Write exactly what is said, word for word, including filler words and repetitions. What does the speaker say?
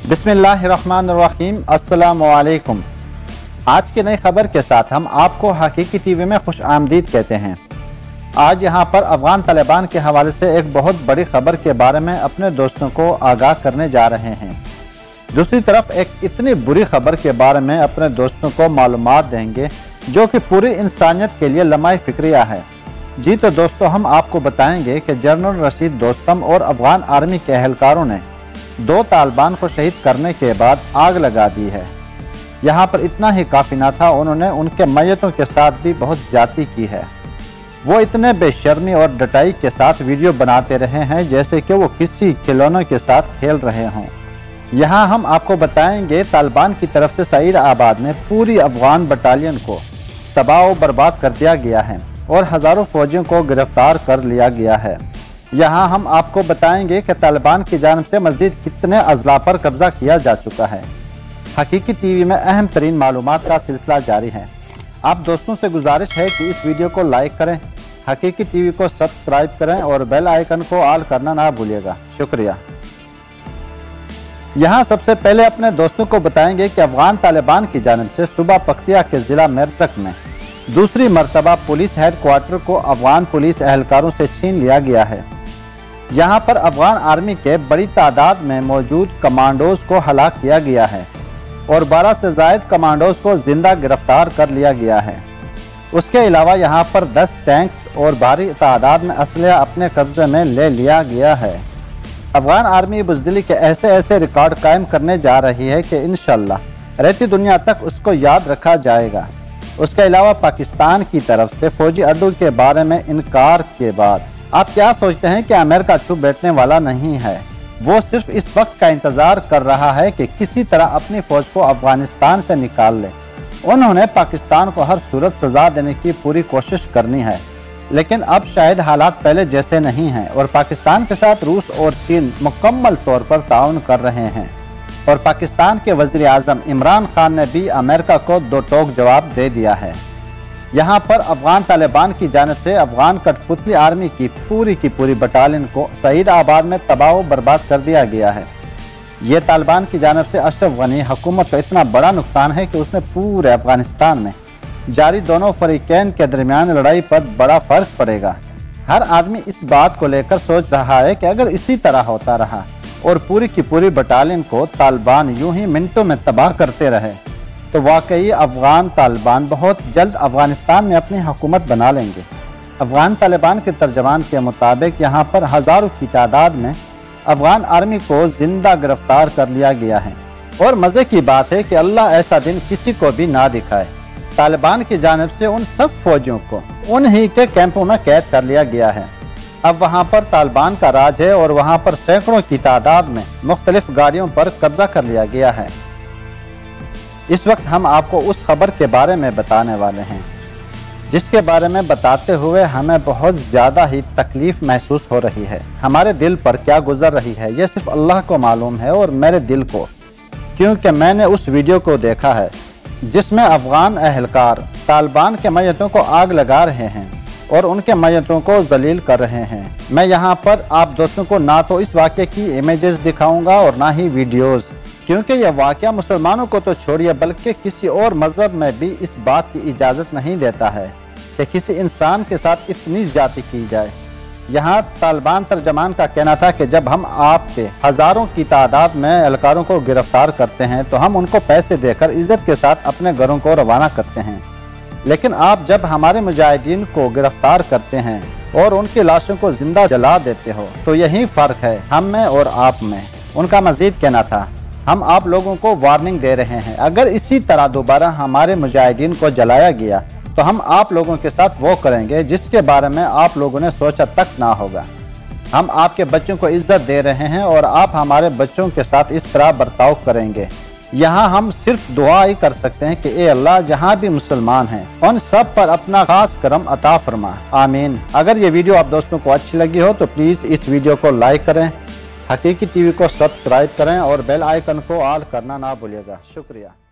बिस्मिल्लाहिर्रहमानिर्रहीम। अस्सलामु अलैकुम। आज की नई खबर के साथ हम आपको हकीकी टीवी में खुश आमदीद कहते हैं। आज यहाँ पर अफगान तालिबान के हवाले से एक बहुत बड़ी खबर के बारे में अपने दोस्तों को आगाह करने जा रहे हैं। दूसरी तरफ एक इतनी बुरी खबर के बारे में अपने दोस्तों को मालूमात देंगे जो कि पूरी इंसानियत के लिए लम्हाई फिक्रिया है। जी तो दोस्तों, हम आपको बताएंगे कि जनरल रशीद दोस्तम और अफगान आर्मी के एहलकारों ने दो तालिबान को शहीद करने के बाद आग लगा दी है। यहाँ पर इतना ही काफ़ी ना था, उन्होंने उनके मैयतों के साथ भी बहुत ज्यादती की है। वो इतने बेशर्मी और डटाई के साथ वीडियो बनाते रहे हैं जैसे कि वो किसी खिलौनों के साथ खेल रहे हों। यहाँ हम आपको बताएंगे तालिबान की तरफ से सईद आबाद में पूरी अफगान बटालियन को तबाह व बर्बाद कर दिया गया है और हज़ारों फौजियों को गिरफ्तार कर लिया गया है। यहाँ हम आपको बताएंगे कि तालिबान की जानिब से मज़ीद कितने अजला पर कब्जा किया जा चुका है। हकीकी टीवी में अहम तरीन मालूमात का सिलसिला जारी है। आप दोस्तों से गुजारिश है कि इस वीडियो को लाइक करें, हकीकी टीवी को सब्सक्राइब करें और बेल आइकन को ऑल करना ना भूलिएगा। शुक्रिया। यहाँ सबसे पहले अपने दोस्तों को बताएंगे कि अफगान तालिबान की जानिब से सुबह पख्तिया के ज़िला मेरचक में दूसरी मरतबा पुलिस हेड क्वार्टर को अफगान पुलिस एहलकारों से छीन लिया गया है। यहाँ पर अफगान आर्मी के बड़ी तादाद में मौजूद कमांडोज को हलाक किया गया है और बारह से ज़ायद कमांडोज को जिंदा गिरफ्तार कर लिया गया है। उसके अलावा यहाँ पर दस टैंक्स और भारी तादाद में असलहा अपने कब्जे में ले लिया गया है। अफगान आर्मी बुज़दिली के ऐसे ऐसे रिकॉर्ड कायम करने जा रही है कि इंशाअल्लाह रहती दुनिया तक उसको याद रखा जाएगा। उसके अलावा पाकिस्तान की तरफ से फौजी अड्डों के बारे में इनकार के बाद आप क्या सोचते हैं कि अमेरिका चुप बैठने वाला नहीं है। वो सिर्फ इस वक्त का इंतजार कर रहा है कि किसी तरह अपनी फौज को अफगानिस्तान से निकाल ले। उन्होंने पाकिस्तान को हर सूरत सजा देने की पूरी कोशिश करनी है, लेकिन अब शायद हालात पहले जैसे नहीं हैं और पाकिस्तान के साथ रूस और चीन मुकम्मल तौर पर ताउन कर रहे हैं। और पाकिस्तान के वज़ीर आज़म इमरान खान ने भी अमेरिका को दो टोक जवाब दे दिया है। यहाँ पर अफगान तालिबान की जानिब से अफगान कठपुतली आर्मी की पूरी की पूरी बटालियन को सईद आबाद में तबाह व बर्बाद कर दिया गया है। ये तालिबान की जानिब से अशरफ गनी हुकूमत को इतना बड़ा नुकसान है कि उसमें पूरे अफगानिस्तान में जारी दोनों फरीकैन के दरमियान लड़ाई पर बड़ा फर्क पड़ेगा। हर आदमी इस बात को लेकर सोच रहा है कि अगर इसी तरह होता रहा और पूरी की पूरी बटालियन को तालिबान यूं ही मिनटों में तबाह करते रहे तो वाकई अफगान तालिबान बहुत जल्द अफगानिस्तान में अपनी हुकूमत बना लेंगे। अफगान तालिबान के तर्जमान के मुताबिक यहाँ पर हज़ारों की तादाद में अफगान आर्मी को जिंदा गिरफ्तार कर लिया गया है। और मज़े की बात है कि अल्लाह ऐसा दिन किसी को भी ना दिखाए। तालिबान की जानिब से उन सब फौजियों को उन्हीं के कैंपों में कैद कर लिया गया है। अब वहाँ पर तालिबान का राज है और वहाँ पर सैकड़ों की तादाद में मुख्तलिफ गाड़ियों पर कब्जा कर लिया गया है। इस वक्त हम आपको उस खबर के बारे में बताने वाले हैं जिसके बारे में बताते हुए हमें बहुत ज़्यादा ही तकलीफ़ महसूस हो रही है। हमारे दिल पर क्या गुजर रही है ये सिर्फ अल्लाह को मालूम है और मेरे दिल को, क्योंकि मैंने उस वीडियो को देखा है जिसमें अफगान एहलकार तालिबान के मैयतों को आग लगा रहे हैं और उनके मैयतों को जलील कर रहे हैं। मैं यहाँ पर आप दोस्तों को ना तो इस वाक़े की इमेजेस दिखाऊंगा और ना ही वीडियोस, क्योंकि यह वाक़या मुसलमानों को तो छोड़िए बल्कि किसी और मज़हब में भी इस बात की इजाज़त नहीं देता है कि किसी इंसान के साथ इतनी ज़्यादती की जाए। यहाँ तालिबान तर्जमान का कहना था कि जब हम आपके हज़ारों की तादाद में एहलकारों को गिरफ्तार करते हैं तो हम उनको पैसे देकर इज़्ज़त के साथ अपने घरों को रवाना करते हैं, लेकिन आप जब हमारे मुजाहिदीन को गिरफ्तार करते हैं और उनकी लाशों को जिंदा जला देते हो तो यही फ़र्क है हम में और आप में। उनका मज़ीद कहना था, हम आप लोगों को वार्निंग दे रहे हैं, अगर इसी तरह दोबारा हमारे मुजाहिदीन को जलाया गया तो हम आप लोगों के साथ वो करेंगे जिसके बारे में आप लोगों ने सोचा तक ना होगा। हम आपके बच्चों को इज्जत दे रहे हैं और आप हमारे बच्चों के साथ इस तरह बर्ताव करेंगे। यहाँ हम सिर्फ दुआ ही कर सकते हैं कि ए अल्लाह जहाँ भी मुसलमान हैं उन सब पर अपना खास करम अता फरमा, आमीन। अगर ये वीडियो आप दोस्तों को अच्छी लगी हो तो प्लीज़ इस वीडियो को लाइक करें, हकीकी टीवी को सब्सक्राइब करें और बेल आइकन को ऑल करना ना भूलिएगा। शुक्रिया।